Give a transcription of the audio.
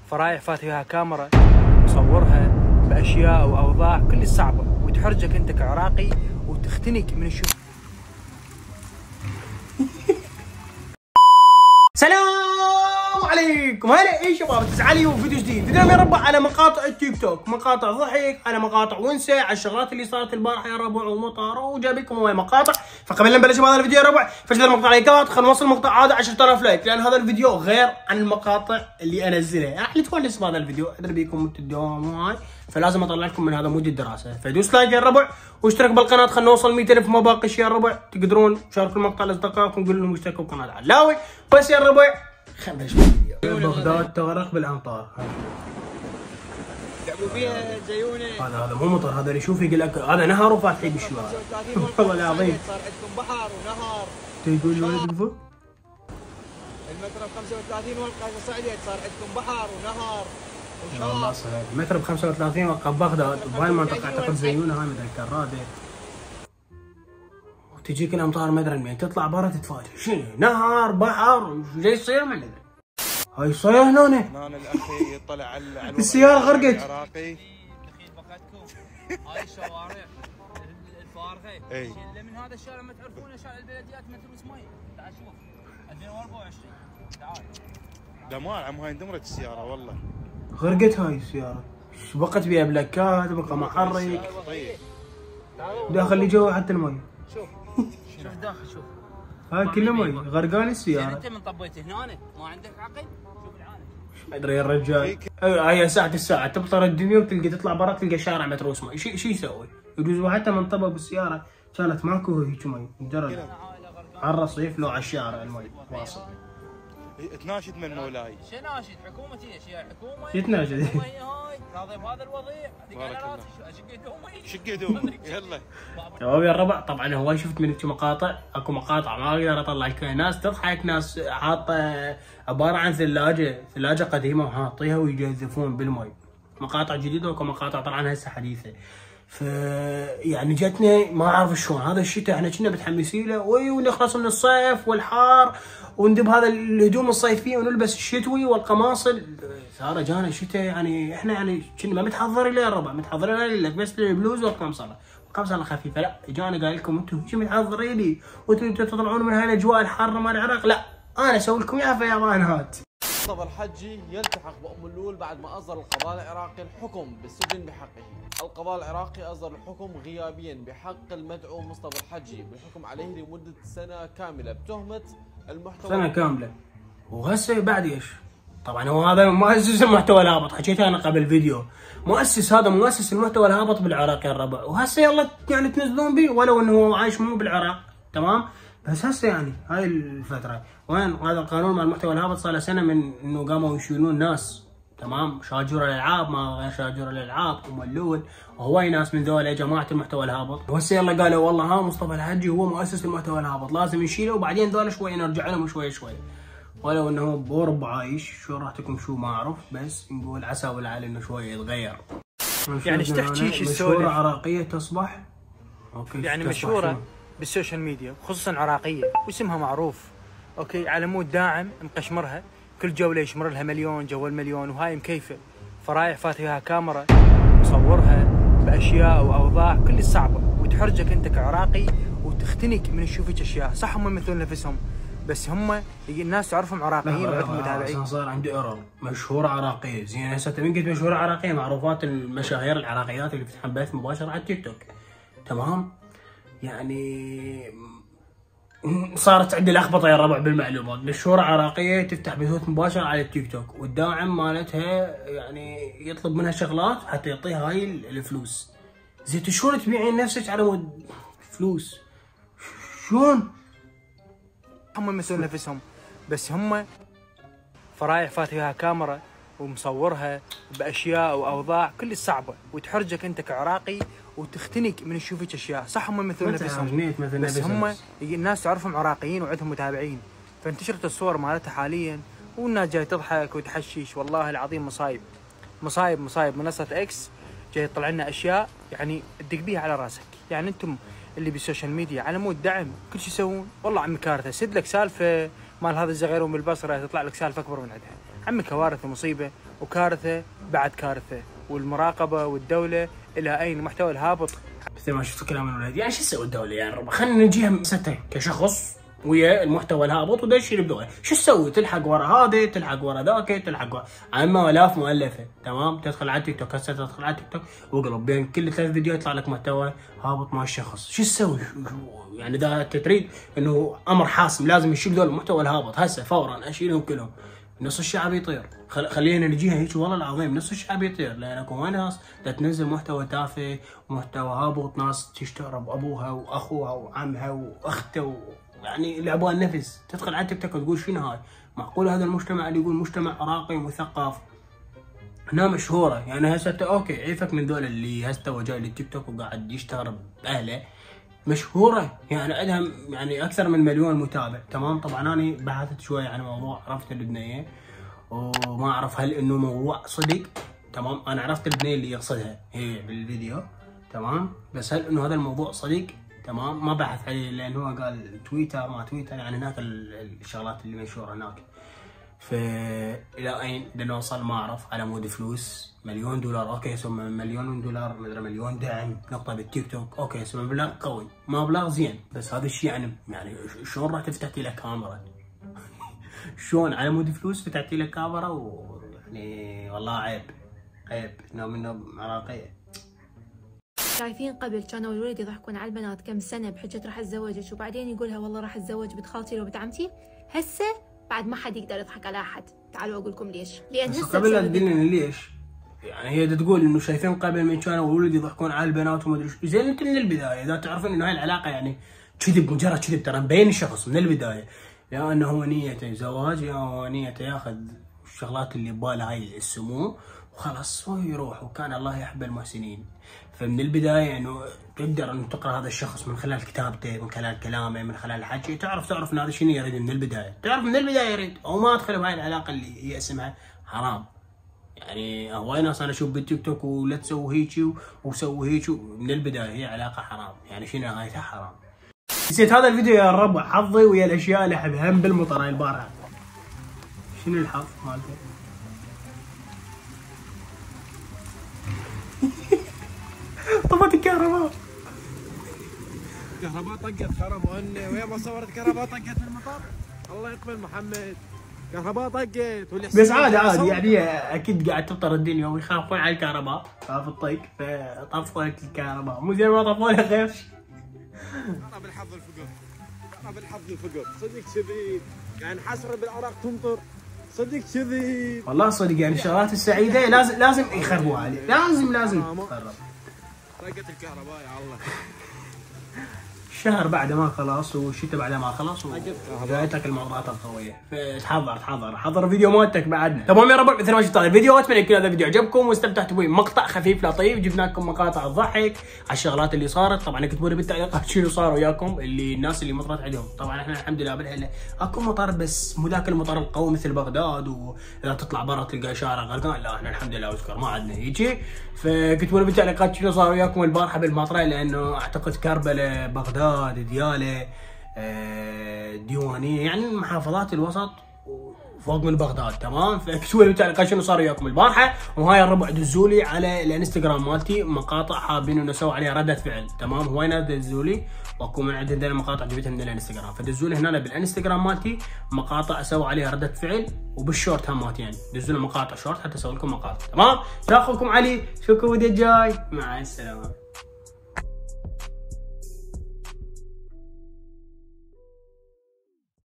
فرايح فات فيها كاميرا مصورها باشياء واوضاع كل صعبه وتحرجك انت كعراقي وتختنق من الشوف. السلام عليكم، هلا ايه شباب، تسعى وفيديو جديد. فيديو يربع على مقاطع التيك توك، مقاطع ضحك، على مقاطع ونسه، على الشغلات اللي صارت البارحه يا ربع ومطر، وجايب لكم هواي مقاطع. فقبل لا نبلش بهذا الفيديو يا ربع فشل المقطع لايكات، خلينا نوصل المقطع هذا 10000 لايك، لان هذا الفيديو غير عن المقاطع اللي انزلها. راح تونس بهذا الفيديو، ادري بيكم الدوام وهاي، فلازم اطلع لكم من هذا مود الدراسه. فدوس لايك يا ربع واشترك بالقناه، خلينا نوصل 100000 ما باقي شيء يا ربع. تقدرون تشاركوا المقطع لاصدقائكم، قولوا لهم اشتركوا بالقناه علاوي. بس يا ربع خلينا نبلش بالفيديو. بغداد تغرق بالامطار. لعبوا فيها زيونه. هذا مو مطر، هذا اللي يشوف يقول لك هذا نهر وفاتحين بالشوارع. والله العظيم صار عندكم بحر ونهر. تقول لي ولد قفل؟ المتر ب 35 والقاف صعدت، صار عندكم بحر ونهر وشاطئ. والله صحيح، المتر ب 35 وقف بغداد، وبهاي المنطقه اعتقد زيونه هاي مثل كراده. وتجيك الامطار ما ادري من تطلع برا تتفاجئ شنو نهر بحر وش جاي يصير ما ندري. هاي صاير هنا هنا الاخي يطلع على السياره غرقت. العراقي. دخيل بقتكم هاي الشوارع الفارغه. اي من هذا الشارع ما تعرفونه، شارع البلديات متروس مي. تعال شوف 2024 تعال. لا ما عم هاي اندمرت السياره والله. غرقت هاي السياره، بقت بيها بلاكات، بقى محرك طيب داخل اللي جوا حتى المي. شوف داخل شوف هاي كله مي غرقان السياره. انت من طبيت هنا ما عندك عقل. شوف العالم ما ادري يا الرجال. هاي الساعه تبطر الدنيا وتلقى تطلع برا تلقى شارع متروس مي. شو يسوي؟ يجوز حتى من طبق بالسياره كانت ماكو هيك مي مجرد على الرصيف لو على الشارع المي واصل. تناشد من مولاي. شو ناشد؟ حكومتي ايش هي الحكومه؟ شو تناشد؟ هاي راضي بهذا الوضيع. بارك الله. اشق هدومي. شق هدومك يلا. شباب يا الربع، طبعا هواي شفت من مقاطع، اكو مقاطع ما اقدر اطلع لك ناس تضحك، ناس حاطه عباره عن ثلاجه قديمه وحاطيها ويجذفون بالمي. مقاطع جديده واكو مقاطع طبعا هسه حديثه. ف يعني جتنا ما اعرف شلون هذا الشتاء احنا كنا متحمسين له ونخلص من الصيف والحار وندب هذا الهدوم الصيفيه ونلبس الشتوي والقماصل. صار جانا الشتاء يعني احنا يعني كنا ما متحضرين له يا الربع، متحضرين لك بس البلوز والقمصله خفيفه. لا اجانا قال لكم انتم شو متحضرين لي وانتم تطلعون من هاي الاجواء الحاره مال العراق. لا انا اسوي لكم اياها فيضانات. مصطفى الحجي يلتحق بأم اللول بعد ما أصدر القضاء العراقي الحكم بالسجن بحقه. القضاء العراقي أصدر الحكم غيابيا بحق المدعو مصطفى الحجي بالحكم عليه لمدة سنة كاملة بتهمة المحتوى. سنة كاملة. وهسه بعد ايش؟ طبعا هو هذا مؤسس المحتوى الهابط، حكيت انا قبل فيديو، هذا مؤسس المحتوى الهابط بالعراق يا الربع، وهسه يلا يعني تنزلون بيه ولو انه هو عايش مو بالعراق، تمام؟ بس هسه يعني هاي الفترة وين هذا القانون مال المحتوى الهابط؟ صار له سنة من انه قاموا يشيلون ناس، تمام؟ شاجور الالعاب ما غير شاجور الالعاب وملول وهواي ناس من ذولا جماعة المحتوى الهابط، وهسه يلا قالوا والله ها مصطفى الحجي هو مؤسس المحتوى الهابط لازم نشيله وبعدين ذولا شوي نرجع لهم شوي ولو انه بأوروبا عايش. شو راحتكم شو ما اعرف، بس نقول عسى والعلي انه شوي يتغير. يعني ايش تحكيش السولف؟ مشهورة عراقية تصبح اوكي، يعني مشهورة بالسوشيال ميديا خصوصا عراقيه واسمها معروف، اوكي، على مود داعم مقشمرها كل جوله يشمر لها مليون جوال مليون وهاي مكيفه. فرايح فات فيها كاميرا مصورها باشياء واوضاع كل صعبه وتحرجك انت كعراقي وتختنق من تشوفك اشياء. صح هم يمثلون نفسهم بس هم الناس تعرفهم عراقيين وعندهم متابعين. صار عندي ايرور. مشهورة عراقية زين، هسه من قلت مشهورة عراقية معروفات المشاهير العراقيات اللي تفتح بث مباشر على التيك توك، تمام؟ يعني صارت عندي لخبطه يا الربع بالمعلومات. مشهورة عراقيه تفتح بثوث مباشر على التيك توك والداعم مالتها يعني يطلب منها شغلات حتى يعطيها هاي الفلوس. زين شلون تبيعين نفسك على مود فلوس؟ شلون؟ هم يمثلون نفسهم بس هم. فرايح فات فيها كاميرا ومصورها باشياء واوضاع كل صعبه وتحرجك انت كعراقي وتختنق من تشوفك اشياء. صح هم يمثلون نفسهم بس هم الناس تعرفهم عراقيين وعندهم متابعين. فانتشرت الصور مالتها حاليا والناس جاي تضحك وتحشيش. والله العظيم مصايب منصه اكس جاي يطلع لنا اشياء يعني تدق بيها على راسك. يعني انتم اللي بالسوشيال ميديا على مود دعم كل شيء يسوون. والله عمي كارثه، سد لك سالفه مال هذا الزغيرون بالبصره تطلع لك سالفه اكبر من عندها. عمي كوارث ومصيبه وكارثه بعد كارثه، والمراقبه والدوله الى اين المحتوى الهابط. مثل ما شفتوا كلام الولاد، يعني شو تسوي الدوله يعني ربع؟ خلينا نجيها مسته كشخص ويا المحتوى الهابط وده الشيء اللي بدوره، شو تسوي؟ تلحق ورا هذا، تلحق ورا ذاك، تلحق ورا عما الاف مؤلفه، تمام؟ تدخل على التيك توك، هسه تدخل على التيك توك واقلب بين كل 3 فيديوهات يطلع لك محتوى هابط مال الشخص، شو تسوي؟ يعني اذا تريد انه امر حاسم لازم يشيل ذول المحتوى الهابط هسه فورا، اشيلهم كلهم، نص الشعب يطير. خلينا نجيها هيك والله العظيم، نص الشعب يطير، لان اكو ناس تنزل محتوى تافه ومحتوى هابط، ناس تشتغل بابوها واخوها وعمها واخته يعني لعبوا النفس، تدخل على تيك توك وتقول شنو هاي؟ معقول هذا المجتمع اللي يقول مجتمع عراقي مثقف؟ هنا مشهوره يعني هسه اوكي عيفك من ذول اللي هسه هو جاي للتيك توك وقاعد يشتغل باهله، مشهوره يعني عندها يعني اكثر من 1,000,000 متابع، تمام؟ طبعا انا بحثت شوي عن الموضوع، عرفت البنيه وما اعرف هل انه موضوع صدق، تمام؟ انا عرفت البنيه اللي يقصدها هي بالفيديو، تمام؟ بس هل انه هذا الموضوع صدق؟ تمام؟ ما بحث عليه لان هو قال تويتر ما تويتر، يعني هناك الشغلات اللي مشهوره هناك. فالى اين بدنا نوصل ما اعرف، على مود فلوس $1,000,000 اوكي، ثم $1,000,000 مدري مليون دعم نقطه بالتيك توك، اوكي ثم مبلغ قوي، مبلغ زين، بس هذا الشيء يعني شلون راح تفتحتي لك كاميرا؟ شلون على مود فلوس فتحتي لك كاميرا؟ ويعني والله عيب انه منه عراقيه. شايفين قبل كانوا الولد يضحكون على البنات كم سنه بحجه راح اتزوجك، وبعدين يقولها والله راح اتزوج بنت خالتي لو بنت عمتي. هسه بعد ما حد يقدر يضحك على احد. تعالوا اقول لكم ليش. لان هسه قبل لا تدلني ليش، يعني هي تقول انه شايفين قبل من كانوا الولد يضحكون على البنات وما ادري شو، زين انت من البدايه اذا تعرفين انه هاي العلاقه يعني كذب، مجرد كذب، ترى مبين الشخص من البدايه يا انه هو نيته زواج يا هو نيته ياخذ الشغلات اللي بباله هاي السمو وخلاص ويروح، وكان الله يحب المحسنين. فمن البدايه انه تقدر انه تقرا هذا الشخص من خلال كتابته، من خلال كلامه، من خلال الحكي، تعرف ان هذا شنو يريد من البدايه، تعرف من البدايه يريد، او ما ادخل بهاي العلاقه اللي هي اسمها حرام. يعني هواي ناس انا اشوف بالتيك توك ولا تسوي هيجي وسوي هيجي، من البدايه هي علاقه حرام، يعني شنو نهايتها حرام. نسيت هذا الفيديو يا الربع، حظي ويا الاشياء اللي احبها هم بالمطر هاي البارحه. شنو الحظ مالته؟ طفت الكهرباء. كهرباء طقت، خرب وين ما صورت كهرباء طقت في المطر. الله يقبل محمد، كهرباء طقت بس عادي يعني اكيد قاعد تفطر الدنيا ويخافون على الكهرباء، خاف الطق فطفوا لك الكهرباء، مو زين ما طفوا لها غير شيء. انا بالحظ الفقر، انا بالحظ الفقر، صدق كذي يعني حسره بالعراق تمطر، صدق كذي والله صدق يعني الشغلات السعيده لازم يخربوها عليه، لازم يخرب. طقت الكهرباء يا الله. الشهر بعد ما خلص والشتاء بعد ما خلص وجايتك الموضوعات القويه، حضر فيديو مالتك بعدنا. تمام يا ربع، مثل ما شفتوا هذا الفيديو اتمنى يكون هذا الفيديو عجبكم واستمتعتوا به، مقطع خفيف لطيف، جبنا لكم مقاطع تضحك على الشغلات اللي صارت. طبعا اكتبوا لي بالتعليقات شنو صار وياكم، اللي الناس اللي مطرت عندهم. طبعا احنا الحمد لله بالحله اكو مطر بس مو ذاك المطر القوي مثل بغداد، واذا تطلع برا تلقى شارع غرقان، لا احنا الحمد لله وشكر ما عندنا هيجي. فكتبوا لي بالتعليقات شنو صار وياكم البارحه بالمطره، لانه اعتقد كربلاء، بغداد، دياله، ديوانيه، يعني محافظات الوسط فوق من بغداد، تمام؟ فاكتبوا لي بالتعليقات شنو صار وياكم البارحه. وهاي الربع دزوا لي على الانستغرام مالتي مقاطع حابين انه نسوي عليها رده فعل، تمام؟ هواي ناس دزوا لي واكو من عندنا مقاطع جبتها من الانستغرام، فدزوا لي هنا بالانستغرام مالتي مقاطع اسوي عليها رده فعل، وبالشورت همات يعني دزوا لي مقاطع شورت حتى اسوي لكم مقاطع، تمام؟ اخوكم علي، اشوفكم الفيديو الجاي، مع السلامه.